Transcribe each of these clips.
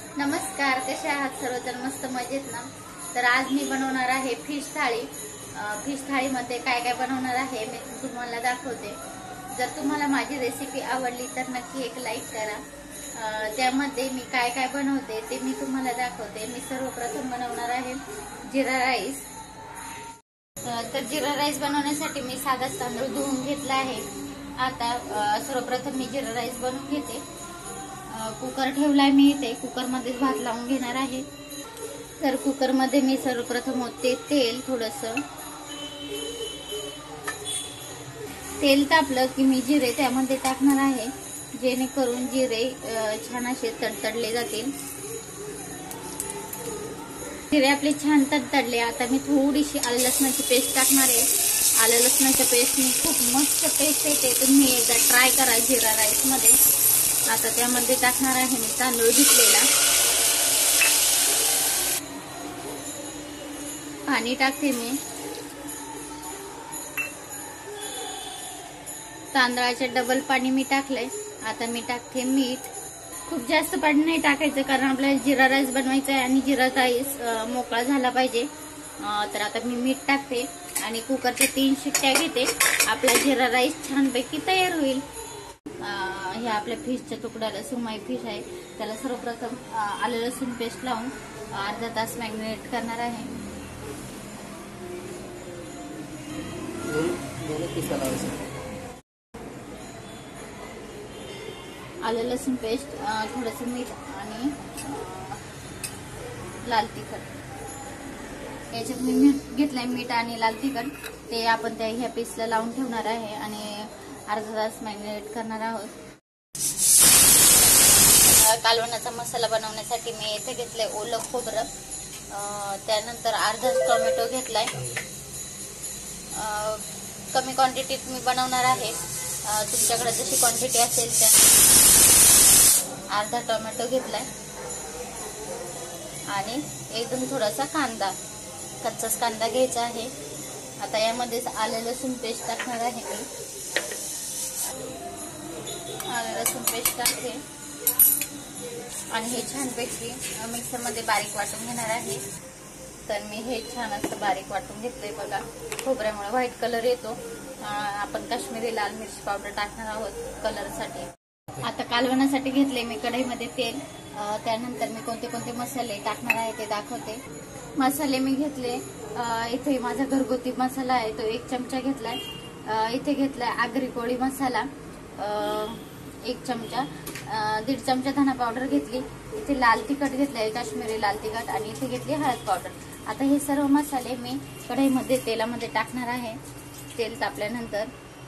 नमस्कार, कसे आहात सर्वजण? मस्त मजेत ना? तर आज मी बनवणार आहे फिश थाळी. फिश थाळीमध्ये काय काय बनवणार आहे मी तुम्हाला दाखवते. जर तुम्हाला माझी रेसिपी आवडली तर नक्की एक लाईक करा. त्यामध्ये मी काय काय बनवते ते मी तुम्हाला दाखवते. मी सर्वप्रथम बनवणार आहे जिरा राईस. तर जिरा राईस बनवण्यासाठी मी साधा तांदूळ धुवून घेतला आहे. आता सर्वप्रथम मी जिरा राईस बनवून घेते. कुकर ठेवलाय मी इथे. कुकरमध्येच भात लावून घेणार आहे. तर कुकरमध्ये मी सर्वप्रथम ओतते तेल. थोडंसं तेल तापलं की मी जिरे त्यामध्ये टाकणार आहे, जेणेकरून जिरे छान असे तडतडले जातील. जिरे आपले छान तडतडले. आता मी थोडीशी आलं लसणाची पेस्ट टाकणार आहे. आलं लसणाच्या पेस्टनी खूप मस्त पेस्ट येते. तुम्ही एकदा ट्राय करा जिरा राईस मध्ये. आता त्यामध्ये टाकणार आहे मी तांदूळ घेतलेला. पाणी टाकते मी. तांदळाचे डबल पाणी मी टाकलंय. आता मी टाकते मीठ. खूप जास्त पाणी नाही टाकायचं, कारण आपल्याला जिरा राईस बनवायचा आहे आणि जिरा राईस मोकळा झाला पाहिजे. तर आता मी मीठ टाकते आणि कुकरच्या 3 शिट्ट्या घेते. आपला जिरा राईस छानपैकी तयार होईल. हे आपल्या फिशच्या तुकड्याला सुरमई फिश आहे, त्याला सर्वप्रथम आलं लसूण पेस्ट लावून अर्धा तास मॅरिनेट करणार आहे. आलं लसूण पेस्ट, थोडंसं मीठ आणि लाल तिखट. याच्यात मी घेतलंय मीठ आणि लाल तिखट. ते आपण त्या ह्या पीसला लावून ठेवणार आहे आणि अर्धा तास मॅरिनेट करणार आहोत. कालवणाचा मसाला बनवण्यासाठी मी इथे घेतलंय ओलं खोबरं. त्यानंतर अर्धा टोमॅटो घेतलाय. कमी क्वांटिटीत मी बनवणार आहे. तुमच्याकडे जशी क्वांटिटी असेल त्या. अर्धा टोमॅटो घेतलाय आणि एकदम थोडासा कांदा, कच्चाच कांदा घ्यायचा आहे. आता यामध्येच आलं लसूण पेस्ट टाकणार आहे मी. आलं लसूण पेस्ट टाकते आणि हे छानपैकी मिक्सरमध्ये बारीक वाटून घेणार आहे. तर मी हे छान असं बारीक वाटून घेतलंय बघा. खोबऱ्यामुळे व्हाईट कलर येतो. आपण काश्मीरी लाल मिरची पावडर टाकणार आहोत कलरसाठी. आता कालवणासाठी घेतले मी कढईमध्ये तेल. त्यानंतर मी कोणते कोणते मसाले टाकणार आहे ते दाखवते. मसाले मी घेतले. इथे माझा घरगुती मसाला आहे तो 1 चमचा घेतलाय. इथे घेतलाय आगरी कोळी मसाला 1 चमचा. 1.5 चमचा धना पावडर घेतली. इथे लाल तिखट घेतलंय, काश्मीरी लाल तिखट, आणि इथे घेतली हळद पावडर. आता हे सर्व मसाले मी कढईमध्ये तेलामध्ये टाकणार आहे. तेल तापल्यानंतर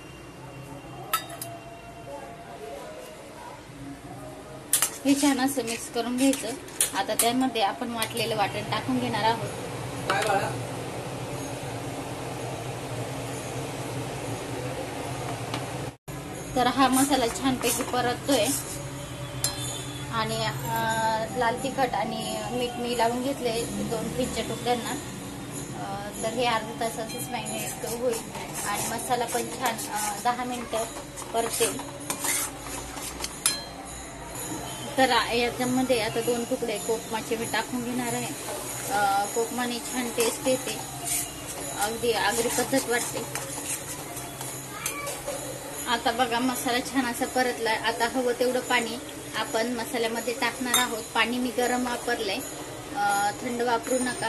हे छान असं मिक्स करून घ्यायचं. आता त्यामध्ये आपण वाटलेलं वाटण टाकून घेणार आहोत. तर हा मसाला छानपैकी परततोय आणि लाल तिखट आणि मीठ मी लावून घेतले 2 फिशच्या तुकड्यांना. तर हे अर्ध्या तासातच मॅरिनेट होईल आणि मसाला पण छान 10 मिनिटं परतेल. तर याच्यामध्ये आता 2 तुकडे कोकमाचे मी टाकून घेणार आहे. कोकमाने छान टेस्ट येते, अगदी आगरी पद्धत वाटते. आता बघा मसाला छान असा परतलाय. आता हवं तेवढं पाणी आपण मसाल्यामध्ये टाकणार आहोत. पाणी मी गरम वापरलंय, थंड वापरू नका.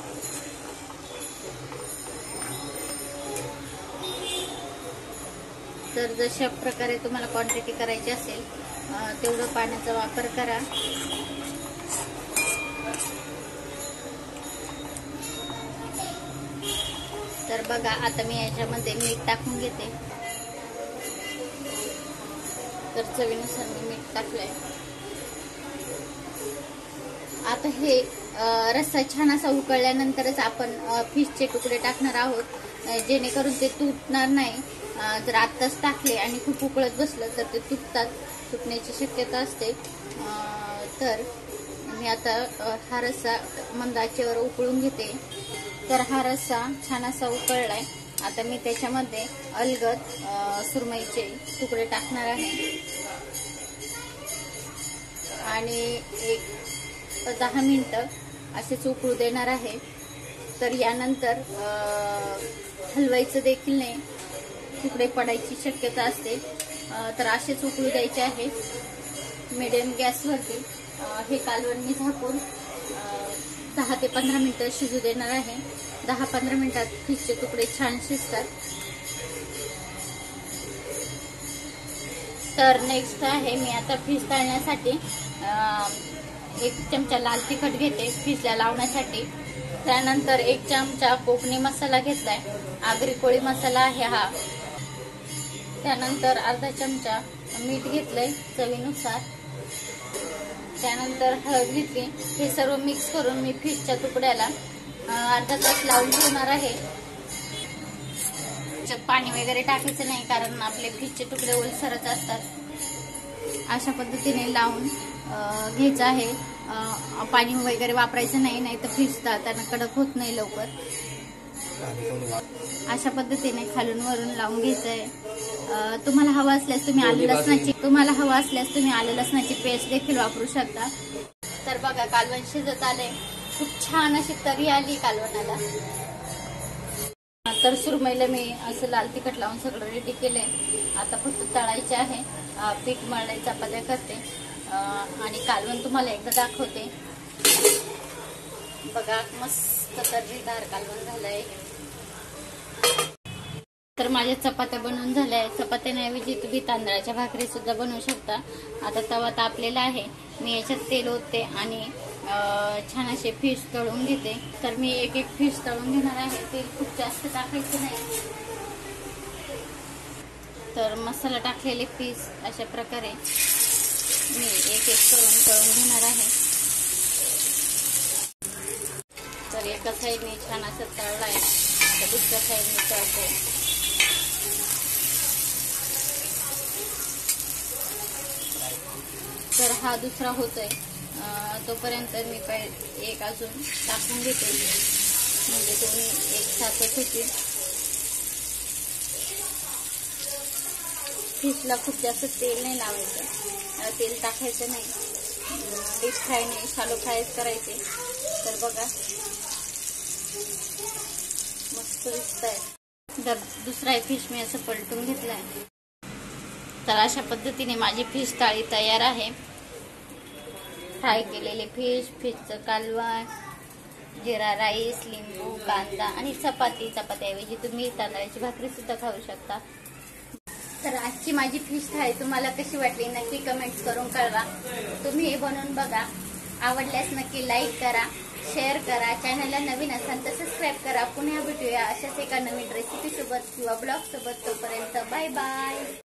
तर जशा प्रकारे तुम्हाला क्वांटिटी करायची असेल तेवढं पाण्याचा वापर करा. तर बघा आता मी याच्यामध्ये मीठ टाकून घेते. तर चवीनुसार मी मीठ टाकलंय. आता हे रस्सा छान असा उकळल्यानंतरच आपण फिशचे तुकडे टाकणार आहोत, जेणेकरून ते तुटणार नाही. जर आत्ताच टाकले आणि खूप उकळत बसलं तर ते तुटण्याची शक्यता असते. तर मी आता हा रस्सा मंद आचेवर उकळून घेते. तर हा रस्सा छान असा उकळलाय. आता मी त्याच्यामध्ये अलगद सुरमईचे तुकडे टाकणार आहे आणि एक 10 मिनिटं असेच उकळू देणार आहे. तर यानंतर हलवायचं देखील नाही, तुकडे पडायची शक्यता असते. तर असेच उकळू द्यायचे आहे मिडियम गॅसवरती. हे कालवण मी झाकून 10 ते 15 मिनिटं शिजू देणार आहे. 10-15 मिनिटात फिशचे तुकडे छान शिजतात. तर नेक्स्ट आहे, मी आता फिश तळण्यासाठी 1 चमचा लाल तिखट घेते फिशला लावण्यासाठी. त्यानंतर 1 चमचा कोकणी मसाला घेतलाय, आगरी कोळी मसाला आहे हा. त्यानंतर अर्धा चमचा मीठ घेतलंय चवीनुसार. त्यानंतर हळद घेतली. हे सर्व मिक्स करून मी फिशच्या तुकड्याला अर्धा तास लावून ठेवणार आहे. पाणी वगैरे टाकायचं नाही, कारण आपले फिशचे तुकडे ओलसरच असतात. अशा पद्धतीने लावून घ्यायचं आहे. पाणी वगैरे वापरायचं नाही, नाही तर फिश तळताना कडक होत नाही लवकर. अशा पद्धतीने खालून वरून लावून घ्यायचं आहे. तुम्हाला हवा असल्यास तुम्ही आलं लसणाची पेस्ट देखील वापरू शकता. तर बघा, कालवण शिजत आले, खूप छान अशी तरी आली कालवणाला. तर सुरमईला मी असं लाल तिखट लावून सगळं रेडी केलंय. आता फक्त तळायचे आहे. पीठ मळायची चपात्या करते आणि कालवण तुम्हाला एकदा दाखवते. बघा, मस्त तर्रीदार कालवण झालंय. तर माझ्या चपात्या बनवून झाल्या. चपात्यांऐवजी तुम्ही तांदळाच्या भाकरी सुद्धा बनवू शकता. आता तवा तापलेला आहे, मी याच्यात तेल ओतते आणि छान असे फिश तळून घेते. तर मी एक फिश तळून घेणार आहे. तेल खूप जास्त टाकायचं नाही. तर मसाला टाकलेले फिश अशा प्रकारे मी एक करून तळून घेणार आहे. तर एका साईडने छान असं तळलाय, तर दुसऱ्या साईडने तळते. तर हा दुसरा होतोय, तोपर्यंत मी एक अजून टाकून घेते, म्हणजे दोन्ही एक साथच होतील. फिशला खूप जास्त तेल नाही लावायचं, तेल टाकायचं नाही. डीप फ्राय नाही, शालो फ्रायच करायचे. तर बघा, मस्त दिसतंय. तर दुसरा फिश मी असं पलटून घेतलाय. तर अशा पद्धतीने माझी फिश थाळी तयार आहे. फ्राय केलेले फिशचं कालवण, जिरा राईस, लिंबू, कांदा आणि चपात्याऐवजी तुम्ही तांदळाची भाकरी सुद्धा खाऊ शकता. तर आजची माझी फिश थाळी तुम्हाला कशी वाटली नक्की कमेंट्स करून कळवा. तुम्ही हे बनवून बघा. आवडल्यास नक्की लाईक करा, शेअर करा. चॅनलला नवीन असाल तर सबस्क्राईब करा. पुन्हा भेटूया अशाच एका नवीन रेसिपी सोबत किंवा ब्लॉग सोबत. तोपर्यंत बाय बाय.